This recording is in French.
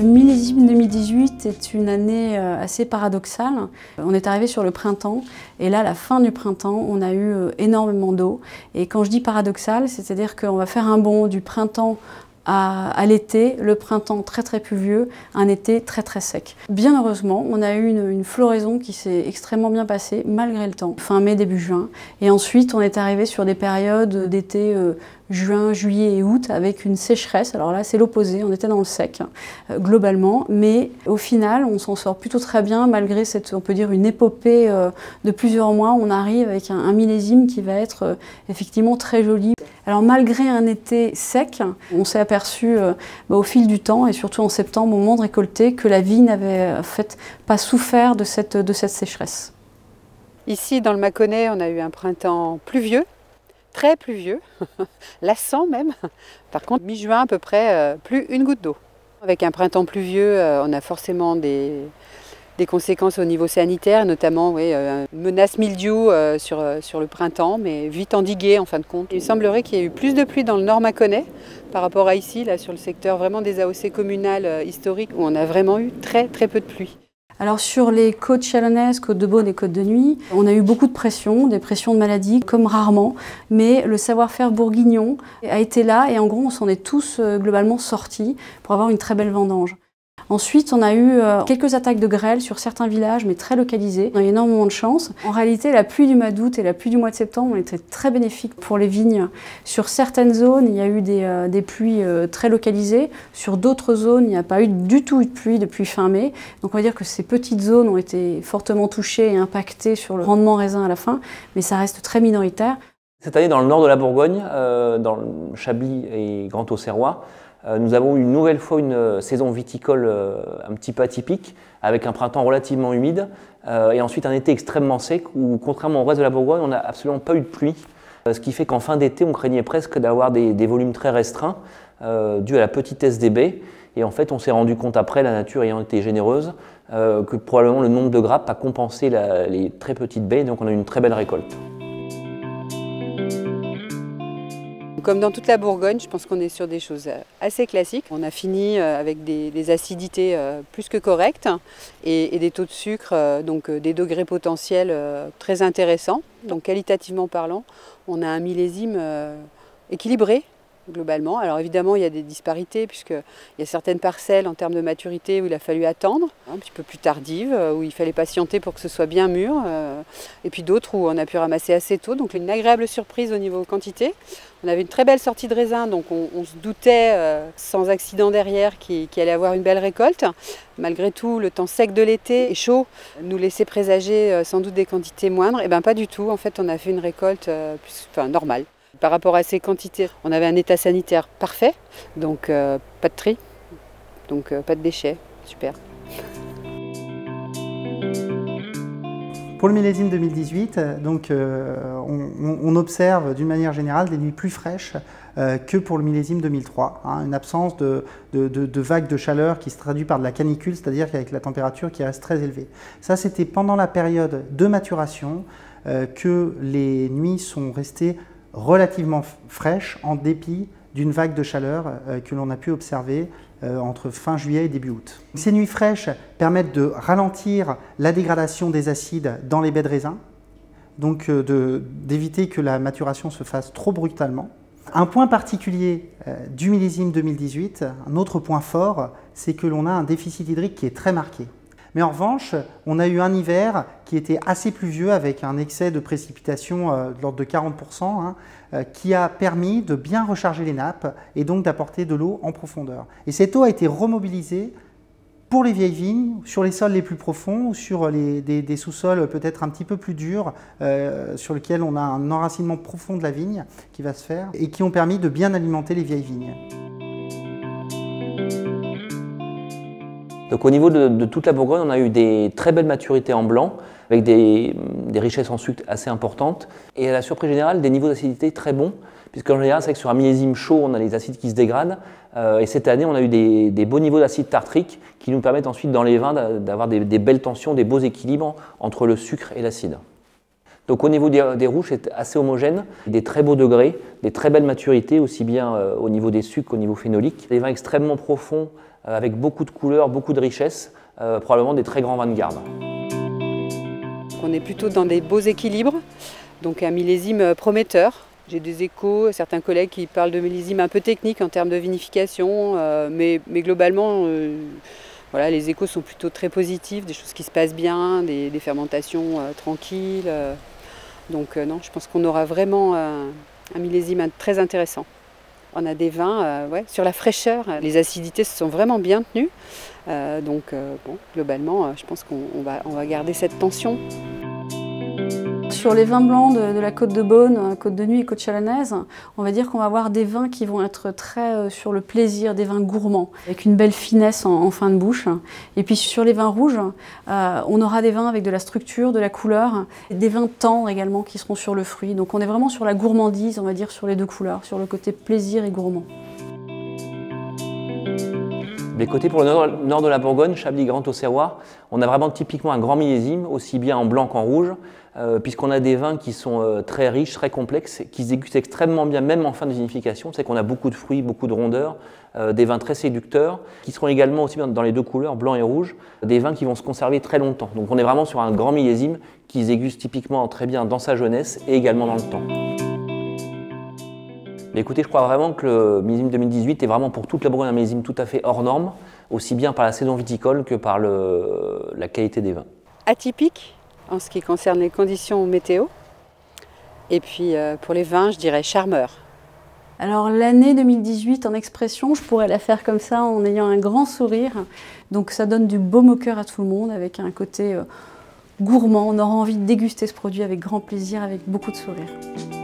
millésime 2018 est une année assez paradoxale. On est arrivé sur le printemps et là, à la fin du printemps, on a eu énormément d'eau. Et quand je dis paradoxal, c'est-à-dire qu'on va faire un bond du printemps à l'été, le printemps très très pluvieux, un été très très sec. Bien heureusement, on a eu une floraison qui s'est extrêmement bien passée malgré le temps, fin mai, début juin. Et ensuite, on est arrivé sur des périodes d'été juin, juillet et août avec une sécheresse. Alors là, c'est l'opposé, on était dans le sec globalement, mais au final, on s'en sort plutôt très bien malgré cette, on peut dire, une épopée de plusieurs mois. On arrive avec un millésime qui va être effectivement très joli. Alors malgré un été sec, on s'est aperçu au fil du temps et surtout en septembre au moment de récolter que la vigne n'avait en fait pas souffert de cette sécheresse. Ici dans le Mâconnais, on a eu un printemps pluvieux, très pluvieux, lassant même. Par contre, mi-juin à peu près, plus une goutte d'eau. Avec un printemps pluvieux, on a forcément des conséquences au niveau sanitaire, notamment une menace mildiou sur le printemps, mais vite endiguée en fin de compte. Il semblerait qu'il y ait eu plus de pluie dans le nord Mâconnais par rapport à ici, là, sur le secteur vraiment des AOC communales historiques, où on a vraiment eu très très peu de pluie. Alors sur les côtes chalonnaises, côtes de Beaune et côtes de Nuits, on a eu beaucoup de pression, des pressions de maladies comme rarement, mais le savoir-faire bourguignon a été là et en gros on s'en est tous globalement sortis pour avoir une très belle vendange. Ensuite, on a eu quelques attaques de grêle sur certains villages, mais très localisées. On a eu énormément de chance. En réalité, la pluie du mois d'août et la pluie du mois de septembre ont été très bénéfiques pour les vignes. Sur certaines zones, il y a eu des pluies très localisées. Sur d'autres zones, il n'y a pas eu du tout de pluie depuis fin mai. Donc on va dire que ces petites zones ont été fortement touchées et impactées sur le rendement raisin à la fin, mais ça reste très minoritaire. Cette année, dans le nord de la Bourgogne, dans le Chablis et Grand-Auxerrois, nous avons une nouvelle fois une saison viticole un petit peu atypique, avec un printemps relativement humide et ensuite un été extrêmement sec où, contrairement au reste de la Bourgogne, on n'a absolument pas eu de pluie. Ce qui fait qu'en fin d'été, on craignait presque d'avoir des volumes très restreints dus à la petitesse des baies. Et en fait, on s'est rendu compte après, la nature ayant été généreuse, que probablement le nombre de grappes a compensé les très petites baies, donc on a eu une très belle récolte. Comme dans toute la Bourgogne, je pense qu'on est sur des choses assez classiques. On a fini avec des acidités plus que correctes et des taux de sucre, donc des degrés potentiels très intéressants. Donc qualitativement parlant, on a un millésime équilibré globalement. Alors évidemment, il y a des disparités puisqu'il y a certaines parcelles en termes de maturité où il a fallu attendre, un petit peu plus tardives, où il fallait patienter pour que ce soit bien mûr, et puis d'autres où on a pu ramasser assez tôt. Donc une agréable surprise au niveau quantité. On avait une très belle sortie de raisin, donc on se doutait, sans accident derrière, qu'il allait avoir une belle récolte. Malgré tout, le temps sec de l'été et chaud nous laissait présager sans doute des quantités moindres. Et bien pas du tout, en fait on a fait une récolte normale. Par rapport à ces quantités, on avait un état sanitaire parfait, donc pas de tri, donc pas de déchets, super. Pour le millésime 2018, donc, on observe d'une manière générale des nuits plus fraîches que pour le millésime 2003. Une absence de vagues de chaleur qui se traduit par de la canicule, c'est-à-dire qu'avec la température qui reste très élevée. Ça, c'était pendant la période de maturation que les nuits sont restées relativement fraîches en dépit d'une vague de chaleur que l'on a pu observer entre fin juillet et début août. Ces nuits fraîches permettent de ralentir la dégradation des acides dans les baies de raisin, donc d'éviter que la maturation se fasse trop brutalement. Un point particulier du millésime 2018, un autre point fort, c'est que l'on a un déficit hydrique qui est très marqué. Mais en revanche, on a eu un hiver qui était assez pluvieux avec un excès de précipitations de l'ordre de 40%, qui a permis de bien recharger les nappes et donc d'apporter de l'eau en profondeur. Et cette eau a été remobilisée pour les vieilles vignes, sur les sols les plus profonds ou sur des sous-sols peut-être un petit peu plus durs, sur lesquels on a un enracinement profond de la vigne qui va se faire et qui ont permis de bien alimenter les vieilles vignes. Donc au niveau de toute la Bourgogne, on a eu des très belles maturités en blanc, avec des richesses en sucre assez importantes, et à la surprise générale, des niveaux d'acidité très bons, puisqu'en général, c'est vrai que sur un millésime chaud, on a les acides qui se dégradent, et cette année, on a eu des beaux niveaux d'acide tartrique qui nous permettent ensuite dans les vins d'avoir des belles tensions, des beaux équilibres entre le sucre et l'acide. Donc au niveau des rouges, c'est assez homogène, des très beaux degrés, des très belles maturités, aussi bien au niveau des sucres qu'au niveau phénolique. Des vins extrêmement profonds, avec beaucoup de couleurs, beaucoup de richesse, probablement des très grands vins de garde. On est plutôt dans des beaux équilibres, donc un millésime prometteur. J'ai des échos, certains collègues qui parlent de millésime un peu technique en termes de vinification, mais globalement, voilà, les échos sont plutôt très positifs, des choses qui se passent bien, des fermentations tranquilles. Donc non, je pense qu'on aura vraiment un millésime très intéressant. On a des vins sur la fraîcheur, les acidités se sont vraiment bien tenues. Donc bon, globalement, je pense qu'on va garder cette tension. Sur les vins blancs de la Côte de Beaune, Côte de Nuit et Côte Chalonnaise, on va dire qu'on va avoir des vins qui vont être très sur le plaisir, des vins gourmands, avec une belle finesse en fin de bouche. Et puis sur les vins rouges, on aura des vins avec de la structure, de la couleur, des vins tendres également qui seront sur le fruit. Donc on est vraiment sur la gourmandise, on va dire, sur les deux couleurs, sur le côté plaisir et gourmand. Des côtés pour le nord de la Bourgogne, Chablis-Grand-Auxerrois, on a vraiment typiquement un grand millésime, aussi bien en blanc qu'en rouge, puisqu'on a des vins qui sont très riches, très complexes, qui se dégustent extrêmement bien, même en fin de vinification. C'est qu'on a beaucoup de fruits, beaucoup de rondeur, des vins très séducteurs, qui seront également aussi bien dans les deux couleurs, blanc et rouge, des vins qui vont se conserver très longtemps. Donc on est vraiment sur un grand millésime qui se déguste typiquement très bien dans sa jeunesse et également dans le temps. Mais écoutez, je crois vraiment que le millésime 2018 est vraiment pour toute la Bourgogne un millésime tout à fait hors norme, aussi bien par la saison viticole que par la qualité des vins. Atypique en ce qui concerne les conditions météo. Et puis pour les vins, je dirais charmeur. Alors l'année 2018 en expression, je pourrais la faire comme ça en ayant un grand sourire. Donc ça donne du baume au cœur à tout le monde avec un côté gourmand. On aura envie de déguster ce produit avec grand plaisir, avec beaucoup de sourire.